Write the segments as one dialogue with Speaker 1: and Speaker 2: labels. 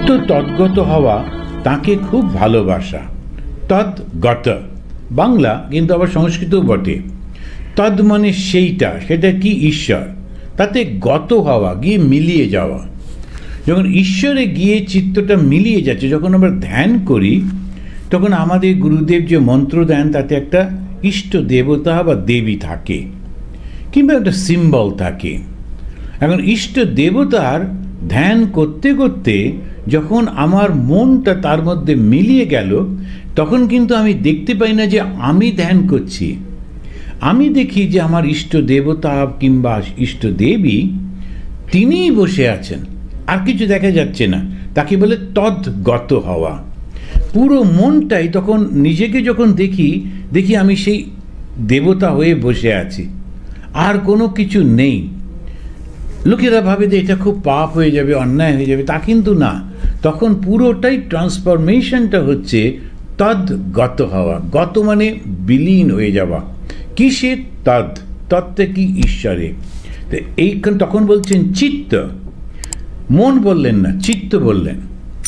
Speaker 1: চিত্ত তদ্গত হওয়া, তাকে খুব ভালোবাসা। তদ্গত বাংলা, কিন্তু আবার সংস্কৃতও বটে। তদ মানে সেইটা, সেটা কি? ঈশ্বর। তাতে গত হওয়া, গিয়ে মিলিয়ে যাওয়া। যখন ঈশ্বরে গিয়ে চিত্তটা মিলিয়ে যাচ্ছে, যখন আমরা ধ্যান করি, তখন আমাদের গুরুদেব যে মন্ত্র দেন, তাতে একটা ইষ্ট দেবতা বা দেবী থাকে, কিংবা একটা সিম্বল থাকে। এখন ইষ্ট দেবতার ধ্যান করতে করতে যখন আমার মনটা তার মধ্যে মিলিয়ে গেল, তখন কিন্তু আমি দেখতে পাই না যে আমি ধ্যান করছি। আমি দেখি যে আমার ইষ্ট দেবতা কিংবা ইষ্ট দেবী তিনিই বসে আছেন, আর কিছু দেখা যাচ্ছে না। তাকে বলে তদ্গত হওয়া। পুরো মনটাই তখন নিজেকে যখন দেখি আমি সেই দেবতা হয়ে বসে আছি, আর কোনো কিছু নেই। লোকেরা ভাবে যে এটা খুব পাপ হয়ে যাবে, অন্যায় হয়ে যাবে, তা কিন্তু না। তখন পুরোটাই ট্রান্সফরমেশনটা হচ্ছে তদ্গত হওয়া। গত মানে বিলীন হয়ে যাওয়া। কিসে? তত্ত্বে কি? ঈশ্বরে। তো এইখান তখন বলছেন চিত্ত। মন বললেন না, চিত্ত বললেন।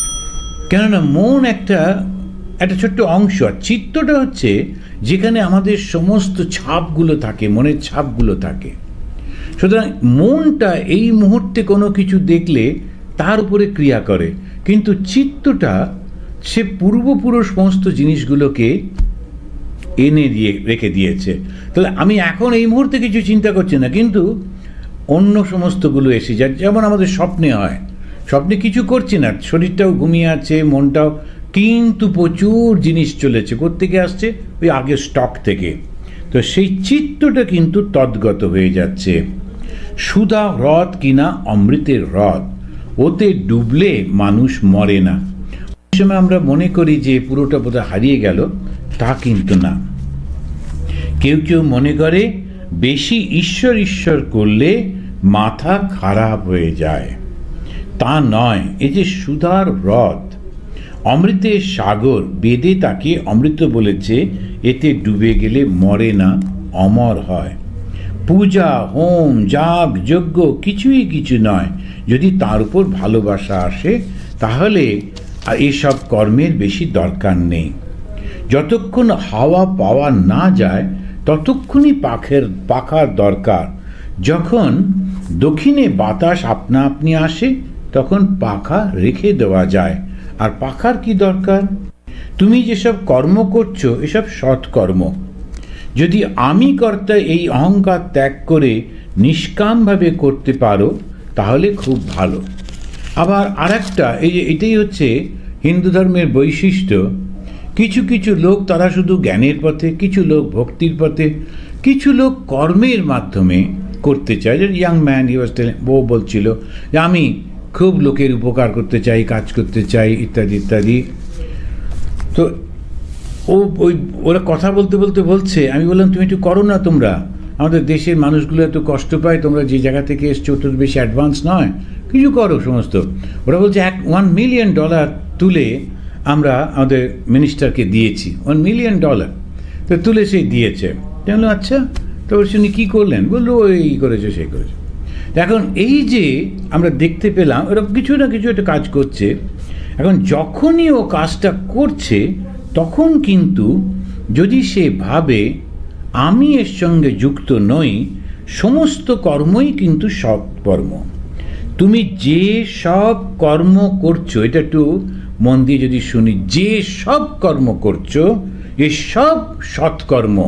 Speaker 1: কেননা মন একটা ছোট্ট অংশ, আর চিত্তটা হচ্ছে যেখানে আমাদের সমস্ত ছাপগুলো থাকে, মনের ছাপগুলো থাকে। সুতরাং মনটা এই মুহূর্তে কোনো কিছু দেখলে তার উপরে ক্রিয়া করে, কিন্তু চিত্তটা সে পূর্বপুরুষ সমস্ত জিনিসগুলোকে এনে রেখে দিয়েছে। তাহলে আমি এখন এই মুহূর্তে কিছু চিন্তা করছি না, কিন্তু অন্য সমস্তগুলো এসে যায়। যেমন আমাদের স্বপ্নে হয়, স্বপ্নে কিছু করছি না, শরীরটাও ঘুমিয়ে আছে, মনটাও, কিন্তু প্রচুর জিনিস চলেছে। কোত্থেকে আসছে? ওই আগের স্টক থেকে। তো সেই চিত্তটা কিন্তু তদ্গত হয়ে যাচ্ছে। সুধা হ্রদ কিনা অমৃতের হ্রদ, ওতে ডুবলে মানুষ মরে না। ওই সময় আমরা মনে করি যে পুরোটা বোধহয় হারিয়ে গেল, তা কিন্তু না। কেউ কেউ মনে করে বেশি ঈশ্বর ঈশ্বর করলে মাথা খারাপ হয়ে যায়। তা নয়। এই যে সুধার হ্রদ, অমৃতের সাগর, বেদে তাকে অমৃত বলেছে। এতে ডুবে গেলে মরে না, অমর হয়। পূজা, হোম, যাগ, যজ্ঞ কিছুই কিছু নয়। যদি তার উপর ভালোবাসা আসে, তাহলে এসব কর্মের বেশি দরকার নেই। যতক্ষণ হাওয়া পাওয়া না যায়, ততক্ষণই পাখার দরকার। যখন দক্ষিণে বাতাস আপনা আপনি আসে, তখন পাখা রেখে দেওয়া যায়। আর পাখার কি দরকার? তুমি যেসব কর্ম করছো, এসব সৎকর্ম। যদি আমি কর্তা এই অহংকার ত্যাগ করে নিষ্কামভাবে করতে পারো, তাহলে খুব ভালো। আবার আরেকটা, এটাই হচ্ছে হিন্দু ধর্মের বৈশিষ্ট্য। কিছু কিছু লোক তারা শুধু জ্ঞানের পথে, কিছু লোক ভক্তির পথে, কিছু লোক কর্মের মাধ্যমে করতে চায়। যে ইয়াং ম্যান বউ বলছিল যে আমি খুব লোকের উপকার করতে চাই, কাজ করতে চাই, ইত্যাদি ইত্যাদি। তো ওরা কথা বলতে বলতে বলছে, আমি বললাম তুমি একটু করো না, তোমরা আমাদের দেশের মানুষগুলো এত কষ্ট পায়, তোমরা যে জায়গা থেকে এসছো তোর বেশি অ্যাডভান্স নয়, কিছু করো সমস্ত। ওরা বলছে $1 মিলিয়ন তুলে আমরা আমাদের মিনিস্টারকে দিয়েছি। $1 মিলিয়ন তো তুলে সে দিয়েছে। বললো আচ্ছা, তো ওর শুনি কী করলেন? বললো এই করেছে, সেই করেছে। এখন এই যে আমরা দেখতে পেলাম ওরা কিছু না কিছু একটা কাজ করছে। এখন যখনই ও কাজটা করছে, তখন কিন্তু যদি সে ভাবে আমি এর সঙ্গে যুক্ত নই, সমস্ত কর্মই কিন্তু সৎকর্ম। তুমি যে সব কর্ম করছো, এটা একটু মন দিয়ে যদি শুনি, যে সব কর্ম করছো এ সব সৎকর্ম।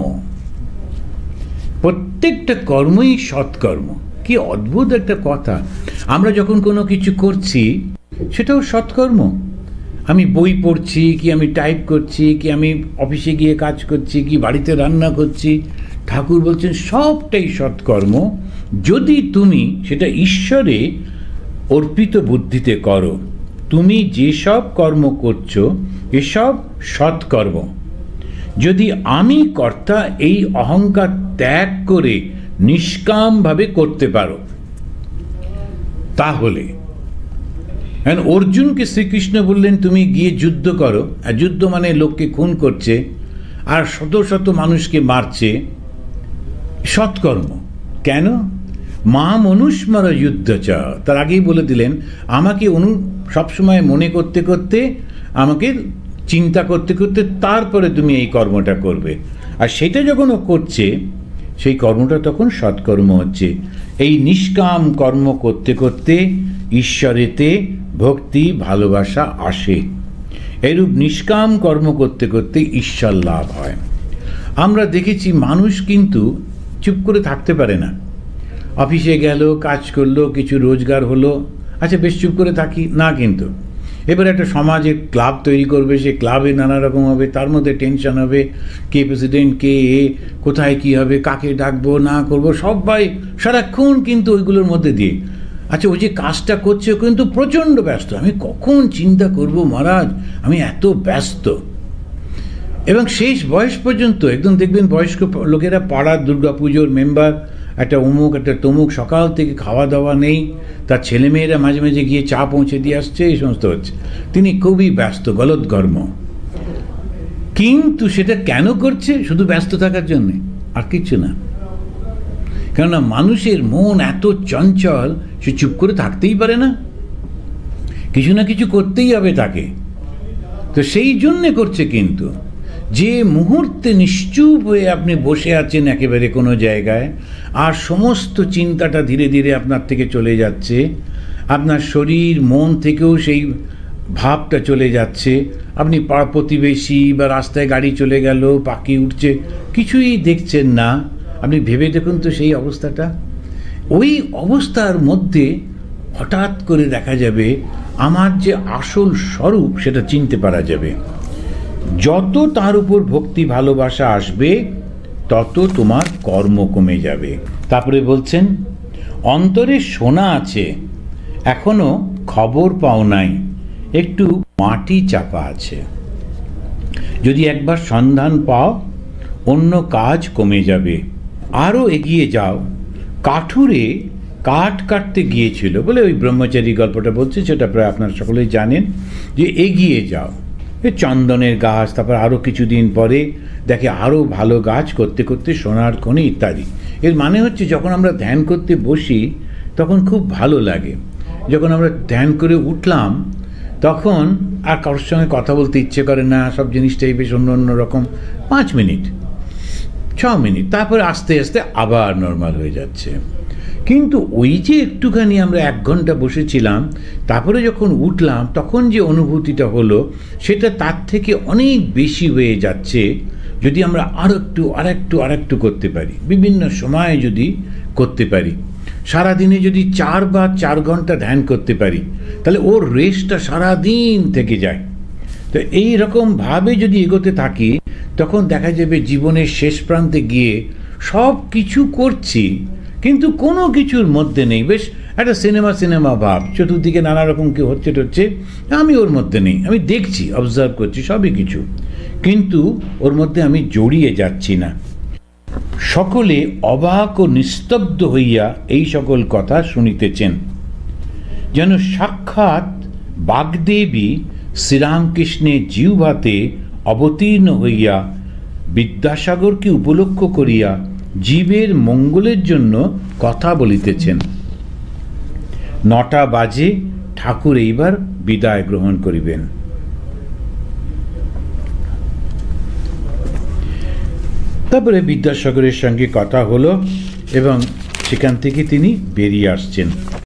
Speaker 1: প্রত্যেকটা কর্মই সৎকর্ম। কি অদ্ভুত একটা কথা! আমরা যখন কোনো কিছু করছি, সেটাও সৎকর্ম। আমি বই পড়ছি, কি আমি টাইপ করছি, কি আমি অফিসে গিয়ে কাজ করছি, কি বাড়িতে রান্না করছি, ঠাকুর বলছেন সবটাই সৎকর্ম, যদি তুমি সেটা ঈশ্বরে অর্পিত বুদ্ধিতে করো। তুমি যেসব কর্ম করছো এসব সৎকর্ম। যদি আমি কর্তা এই অহংকার ত্যাগ করে নিষ্কামভাবে করতে পারো, তাহলে অর্জুনকে শ্রীকৃষ্ণ বললেন তুমি গিয়ে যুদ্ধ করো। আর যুদ্ধ মানে লোককে খুন করছে আর শত শত মানুষকে মারছে, সৎকর্ম। কেন? মা মনুষ্মর যুদ্ধ চ, তার আগেই বলে দিলেন আমাকে সবসময় মনে করতে করতে, আমাকে চিন্তা করতে করতে তারপরে তুমি এই কর্মটা করবে। আর সেটা যখন ও করছে, সেই কর্মটা তখন সৎকর্ম হচ্ছে। এই নিষ্কাম কর্ম করতে করতে ঈশ্বরেতে ভক্তি ভালোবাসা আসে। এরূপ নিষ্কাম কর্ম করতে করতে ঈশ্বর লাভ হয়। আমরা দেখেছি মানুষ কিন্তু চুপ করে থাকতে পারে না। অফিসে গেল, কাজ করলো, কিছু রোজগার হলো, আচ্ছা বেশ চুপ করে থাকি না, কিন্তু এবার একটা সমাজে ক্লাব তৈরি করবে, সে ক্লাবে নানা রকম হবে, তার মধ্যে টেনশন হবে, কে প্রেসিডেন্ট, কে কোথায় কি হবে, কাকে ডাকবো না করবো, সবাই সারাক্ষণ কিন্তু ওইগুলোর মধ্যে দিয়ে। আচ্ছা ওই যে কাজটা করছে ও কিন্তু প্রচণ্ড ব্যস্ত, আমি কখন চিন্তা করব মহারাজ, আমি এত ব্যস্ত। এবং শেষ বয়স পর্যন্ত একদম দেখবেন বয়স্ক লোকেরা পাড়ার দুর্গাপুজোর মেম্বার, একটা অমুক একটা তমুক, সকাল থেকে খাওয়া দাওয়া নেই, তার ছেলেমেয়েরা মাঝে মাঝে গিয়ে চা পৌঁছে দিয়ে আসছে, এই সমস্ত হচ্ছে, তিনি খুবই ব্যস্ত, গলদঘর্ম। কিন্তু সেটা কেন করছে? শুধু ব্যস্ত থাকার জন্যে, আর কিছু না। কেননা মানুষের মন এত চঞ্চল, সে চুপ করে থাকতেই পারে না, কিছু না কিছু করতেই হবে তাকে। তো সেই জন্যে করছে। কিন্তু যে মুহূর্তে নিশ্চুপ হয়ে আপনি বসে আছেন একেবারে কোনো জায়গায়, আর সমস্ত চিন্তাটা ধীরে ধীরে আপনার থেকে চলে যাচ্ছে, আপনার শরীর মন থেকেও সেই ভাবটা চলে যাচ্ছে, আপনি পাড়া প্রতিবেশী বা রাস্তায় গাড়ি চলে গেল, পাখি উঠছে, কিছুই দেখছেন না, আপনি ভেবে দেখুন তো সেই অবস্থাটা। ওই অবস্থার মধ্যে হঠাৎ করে দেখা যাবে আমার যে আসল স্বরূপ সেটা চিনতে পারা যাবে। যত তার উপর ভক্তি ভালোবাসা আসবে তত তোমার কর্ম কমে যাবে। তারপরে বলছেন অন্তরে সোনা আছে, এখনো খবর পাও নাই, একটু মাটি চাপা আছে। যদি একবার সন্ধান পাও অন্য কাজ কমে যাবে। আরও এগিয়ে যাও। কাঠুরে কাঠ কাটতে গিয়েছিল বলে ওই ব্রহ্মচারী গল্পটা বলছে, সেটা প্রায় আপনারা সকলেই জানেন, যে এগিয়ে যাও। চন্দনের গাছ, তারপর আরও কিছুদিন পরে দেখে আরও ভালো গাছ করতে করতে সোনার খনি ইত্যাদি। এর মানে হচ্ছে যখন আমরা ধ্যান করতে বসি তখন খুব ভালো লাগে। যখন আমরা ধ্যান করে উঠলাম তখন আর কারোর সঙ্গে কথা বলতে ইচ্ছে করে না, সব জিনিসটাই বেশ অন্য অন্য রকম। 5 মিনিট 6 মিনিট, তারপরে আস্তে আস্তে আবার নর্মাল হয়ে যাচ্ছে। কিন্তু ওই যে একটুখানি আমরা 1 ঘন্টা বসেছিলাম, তারপরে যখন উঠলাম তখন যে অনুভূতিটা হলো সেটা তার থেকে অনেক বেশি হয়ে যাচ্ছে যদি আমরা আর একটু করতে পারি, বিভিন্ন সময়ে যদি করতে পারি। সারাদিনে যদি 4 বা 4 ঘন্টা ধ্যান করতে পারি তাহলে ওর রেস্টটা সারাদিন থেকে যায়। তো এই রকমভাবে যদি এগোতে থাকি তখন দেখা যাবে জীবনের শেষ প্রান্তে গিয়ে সব কিছু করছি কিন্তু কোনো কিছুর মধ্যে নেই, বেশ একটা সিনেমা ভাব, চতুর্দিকে নানা রকম কি হচ্ছে, আমি ওর মধ্যে নেই, আমি দেখছি, অবজার্ভ করছি সবই কিছু, কিন্তু ওর মধ্যে আমি জড়িয়ে যাচ্ছি না। সকলে অবাক ও নিস্তব্ধ হইয়া এই সকল কথা শুনিতেছেন, যেন সাক্ষাৎ বাগদেবী শ্রীরামকৃষ্ণের জিহ্বাতে অবতীর্ণ হইয়া বিদ্যাসাগরকে উপলক্ষ করিয়া জীবের মঙ্গলের জন্য কথা বলিতেছেন। 9টা বাজে, ঠাকুর এইবার বিদায় গ্রহণ করিবেন। তারপরে বিদ্যাসাগরের সঙ্গে কথা হলো এবং সেখান থেকে তিনি বেরিয়ে আসছেন।